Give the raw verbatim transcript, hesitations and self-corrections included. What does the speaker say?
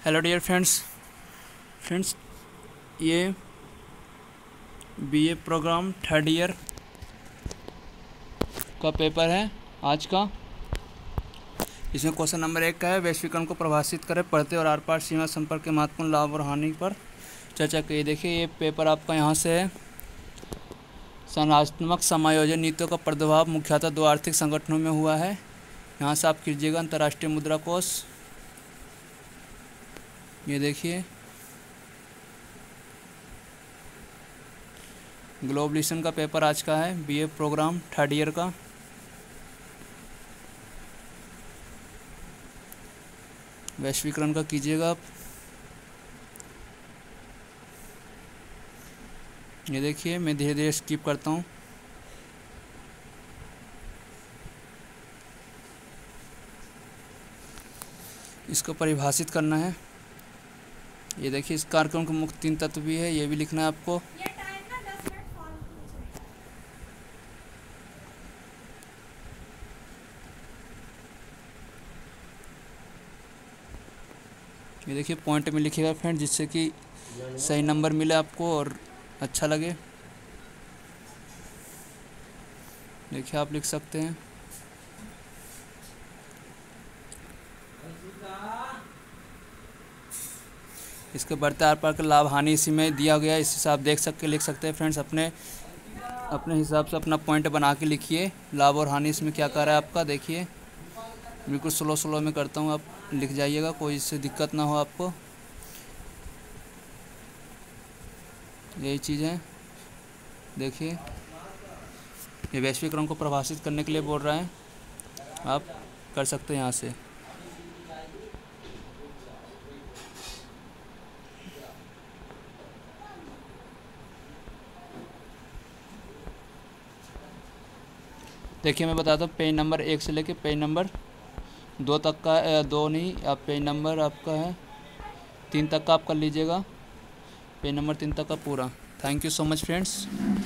Hello dear friends friends ये BA program third year का paper है आज का। इसमें क्वेश्चन नंबर एक का है, वैश्वीकरण को प्रभावित करे पढ़ते और आर पार सीमा संपर्क के महत्वपूर्ण लाभ और हानि पर चर्चा करिए। देखिए ये पेपर आपका यहाँ से है। संरचनात्मक समायोजन नीतियों का प्रभाव मुख्यतः दो आर्थिक संगठनों में हुआ है। यहाँ से आप कीजिएगा अंतर्राष्ट्रीय मुद्रा कोष। ये देखिए ग्लोबलिजेशन का पेपर आज का है, बीए प्रोग्राम थर्ड ईयर का। वैश्वीकरण का कीजिएगा आप। ये देखिए मैं धीरे धीरे स्किप करता हूँ। इसको परिभाषित करना है। ये देखिए इस कार्यक्रम के मुख्य तीन तत्व भी है, ये भी लिखना है आपको। ये देखिए पॉइंट में लिखिएगा फ्रेंड, जिससे कि सही नंबर मिले आपको और अच्छा लगे। देखिए आप लिख सकते हैं। इसके बढ़ते आर पार के लाभ हानि इसी में दिया गया है, इसी से आप देख सकते लिख सकते हैं फ्रेंड्स। अपने अपने हिसाब से अपना पॉइंट बना के लिखिए। लाभ और हानि इसमें क्या कर रहा है आपका, देखिए बिल्कुल स्लो स्लो में करता हूँ, आप लिख जाइएगा, कोई इससे दिक्कत ना हो आपको। यही चीज़ है। देखिए ये वैश्वीकरण को प्रभावित करने के लिए बोल रहा है, आप कर सकते हैं यहाँ से। देखिए मैं बताता हूँ, पेज नंबर एक से लेके पेज नंबर दो तक का, दो नहीं आप पेज नंबर आपका है तीन तक का आप कर लीजिएगा, पेज नंबर तीन तक का पूरा। Thank you so much friends.